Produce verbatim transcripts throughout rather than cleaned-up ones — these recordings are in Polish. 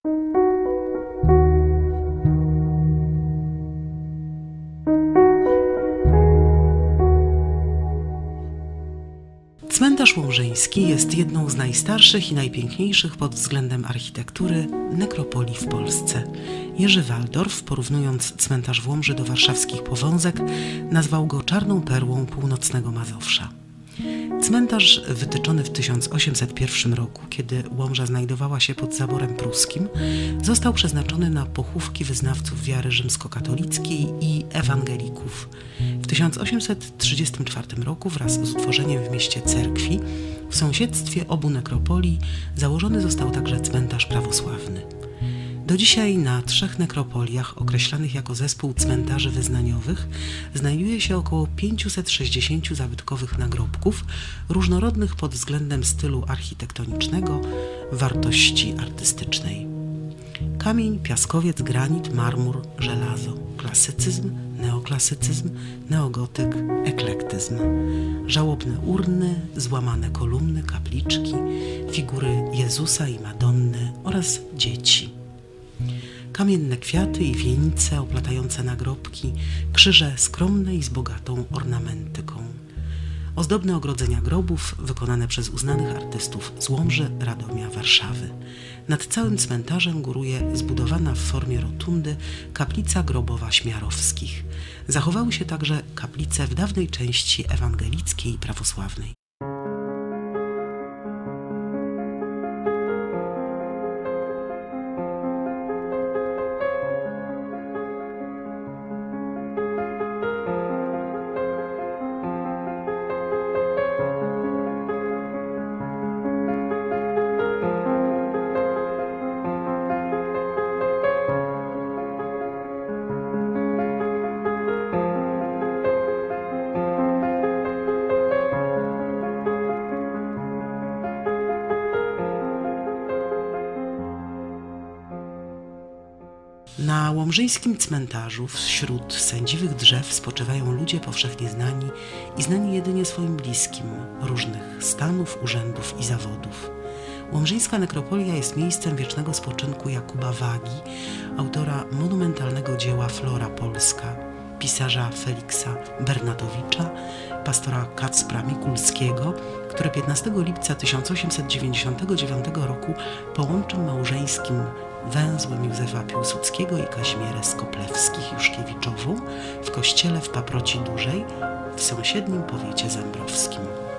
Cmentarz Łomżyński jest jedną z najstarszych i najpiękniejszych pod względem architektury nekropolii w Polsce. Jerzy Waldorf, porównując cmentarz w Łomży do warszawskich Powązek, nazwał go czarną perłą północnego Mazowsza. Cmentarz wytyczony w tysiąc osiemset pierwszym roku, kiedy Łomża znajdowała się pod zaborem pruskim, został przeznaczony na pochówki wyznawców wiary rzymskokatolickiej i ewangelików. W tysiąc osiemset trzydziestym czwartym roku wraz z utworzeniem w mieście cerkwi w sąsiedztwie obu nekropolii założony został także cmentarz prawosławny. Do dzisiaj na trzech nekropoliach, określanych jako zespół cmentarzy wyznaniowych, znajduje się około pięćset sześćdziesiąt zabytkowych nagrobków, różnorodnych pod względem stylu architektonicznego, wartości artystycznej. Kamień, piaskowiec, granit, marmur, żelazo, klasycyzm, neoklasycyzm, neogotyk, eklektyzm. Żałobne urny, złamane kolumny, kapliczki, figury Jezusa i Madonny oraz dzieci. Kamienne kwiaty i wieńce oplatające nagrobki, krzyże skromne i z bogatą ornamentyką. Ozdobne ogrodzenia grobów wykonane przez uznanych artystów z Łomży, Radomia, Warszawy. Nad całym cmentarzem góruje zbudowana w formie rotundy kaplica grobowa Śmiarowskich. Zachowały się także kaplice w dawnej części ewangelickiej i prawosławnej. Na łomżyńskim cmentarzu wśród sędziwych drzew spoczywają ludzie powszechnie znani i znani jedynie swoim bliskim, różnych stanów, urzędów i zawodów. Łomżyńska nekropolia jest miejscem wiecznego spoczynku Jakuba Wagi, autora monumentalnego dzieła Flora Polska, pisarza Feliksa Bernatowicza, pastora Kacpra Mikulskiego, który piętnastego lipca tysiąc osiemset dziewięćdziesiątego dziewiątego roku połączym małżeńskim węzłem Józefa Piłsudskiego i Kazimierę Skoplewskich-Juszkiewiczową w kościele w Paproci Dużej w sąsiednim powiecie zembrowskim.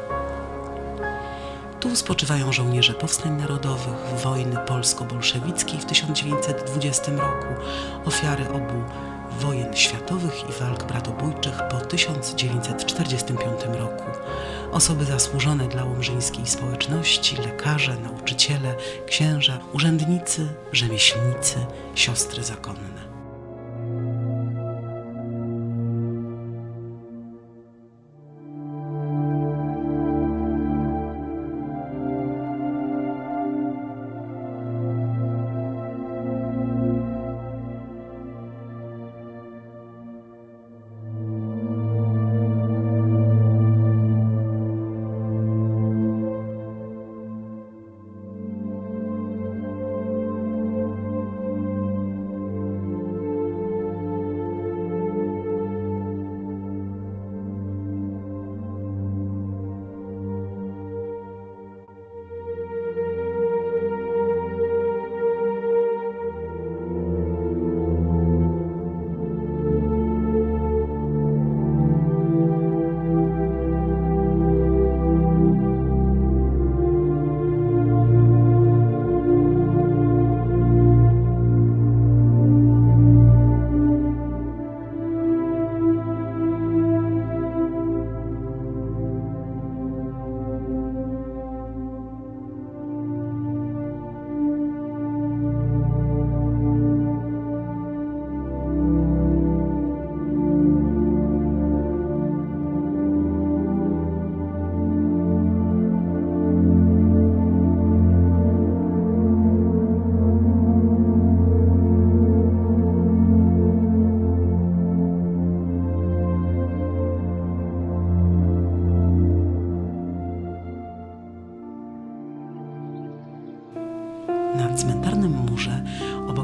Tu spoczywają żołnierze powstań narodowych, wojny polsko-bolszewickiej w tysiąc dziewięćset dwudziestym roku, ofiary obu wojen światowych i walk bratobójczych po tysiąc dziewięćset czterdziestym piątym roku, osoby zasłużone dla łomżyńskiej społeczności, lekarze, nauczyciele, księża, urzędnicy, rzemieślnicy, siostry zakonne.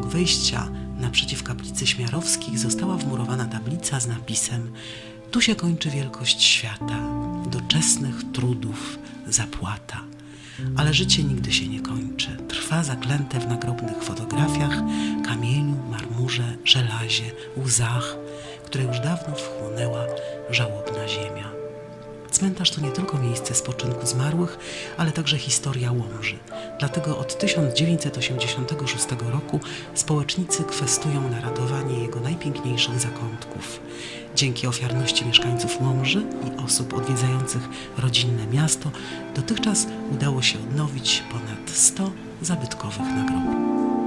wejścia naprzeciw kaplicy Śmiarowskich została wmurowana tablica z napisem: tu się kończy wielkość świata, doczesnych trudów zapłata. Ale życie nigdy się nie kończy. Trwa zaklęte w nagrobnych fotografiach, kamieniu, marmurze, żelazie, łzach, które już dawno wchłonęła żałobna ziemia. Cmentarz to nie tylko miejsce spoczynku zmarłych, ale także historia Łomży. Dlatego od tysiąc dziewięćset osiemdziesiątego szóstego roku społecznicy kwestują na radowanie jego najpiękniejszych zakątków. Dzięki ofiarności mieszkańców Łomży i osób odwiedzających rodzinne miasto dotychczas udało się odnowić ponad sto zabytkowych nagrobków.